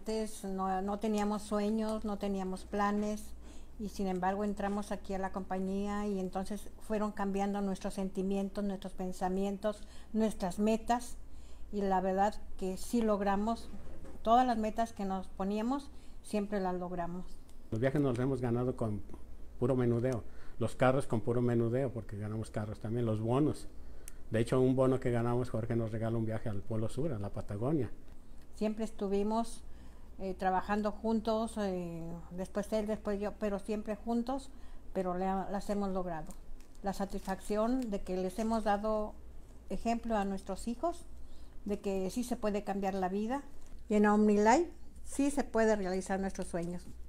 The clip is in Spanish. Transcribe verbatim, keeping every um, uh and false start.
antes no, no teníamos sueños, no teníamos planes, y sin embargo entramos aquí a la compañía y entonces fueron cambiando nuestros sentimientos, nuestros pensamientos, nuestras metas, y la verdad que sí logramos todas las metas que nos poníamos, siempre las logramos. Los viajes nos los hemos ganado con puro menudeo, los carros con puro menudeo, porque ganamos carros también, los bonos. De hecho, un bono que ganamos, Jorge nos regala un viaje al Polo Sur, a la Patagonia. Siempre estuvimos eh, trabajando juntos, eh, después él, después yo, pero siempre juntos, pero le, las hemos logrado. La satisfacción de que les hemos dado ejemplo a nuestros hijos, de que sí se puede cambiar la vida, y en OmniLife sí se puede realizar nuestros sueños.